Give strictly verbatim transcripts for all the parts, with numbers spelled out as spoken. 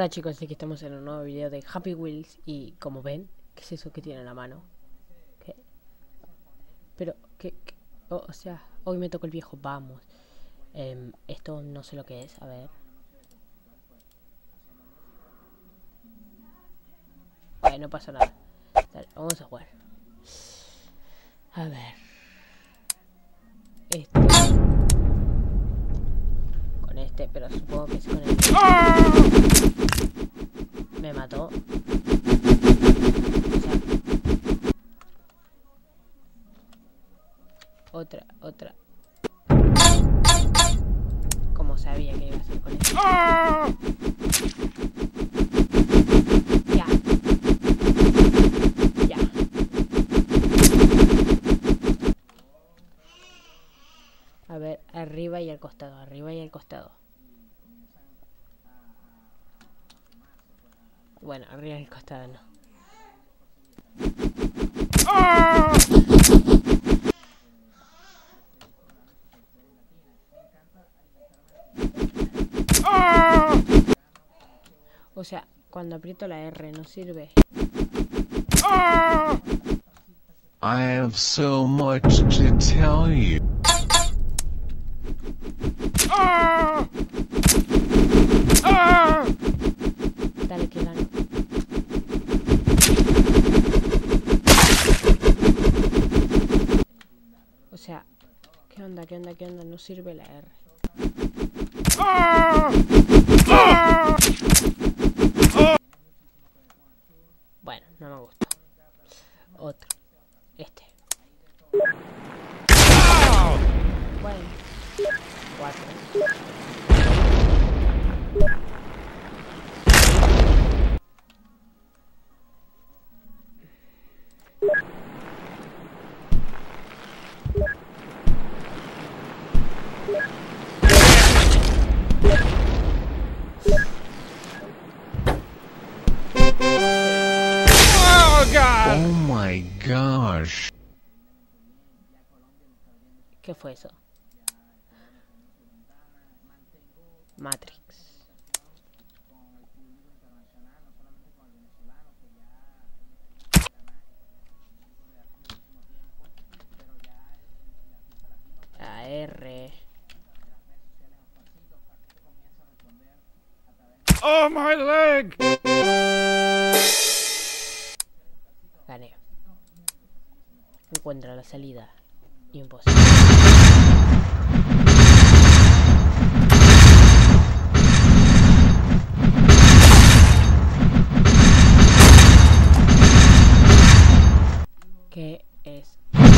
Hola chicos, aquí estamos en un nuevo video de Happy Wheels. Y como ven, ¿qué es eso que tiene en la mano? ¿Qué? Pero, ¿qué? qué? Oh, o sea, hoy me tocó el viejo, vamos. eh, Esto no sé lo que es, a ver. Bueno, no pasa nada. Dale, vamos a jugar. A ver. Este. Con este, pero supongo que es con el... Me mató. O sea, otra, otra. Como sabía que iba a ser con esto. Ya. Ya. A ver, arriba y al costado, arriba y al costado. Bueno, arriba y al costado no. O sea, cuando aprieto la R no sirve. I have so much to tell you. Dale que gano. O sea, ¿qué onda? ¿Qué onda? ¿Qué onda? No sirve la R. Bueno, no me gusta. Otro. Este. Bueno. Cuatro. Oh my gosh. ¿Qué fue eso? Matrix. La R. Oh my leg. Gané. Encuentra la salida. Imposible. ¿Qué es?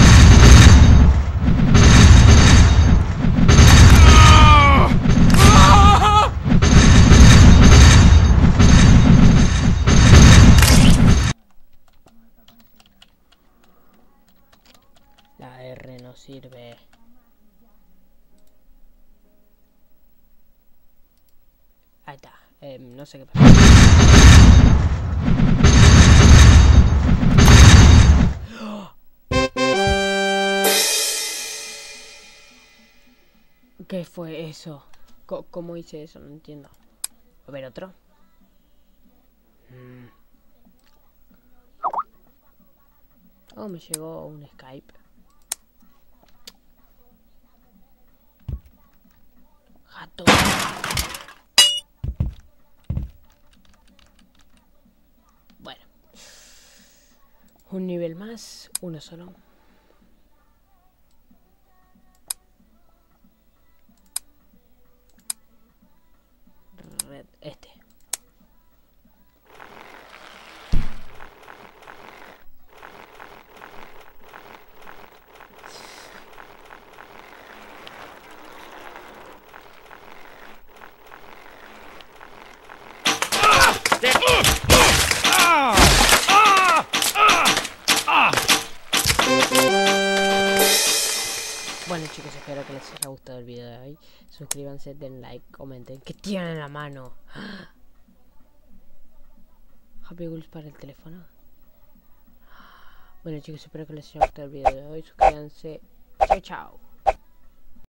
La R no sirve. Ahí está. Eh, no sé qué pasa. ¿Qué fue eso? Co- ¿Cómo hice eso? No entiendo. A ver, otro. Mm. Oh, me llegó un Skype. Gato. Bueno. Un nivel más, uno solo. Red, este. Bueno chicos, espero que les haya gustado el video de hoy. Suscríbanse, den like, comenten. ¿Qué tienen en la mano? Happy Wheels para el teléfono. Bueno chicos, espero que les haya gustado el video de hoy. Suscríbanse. Chao, chao.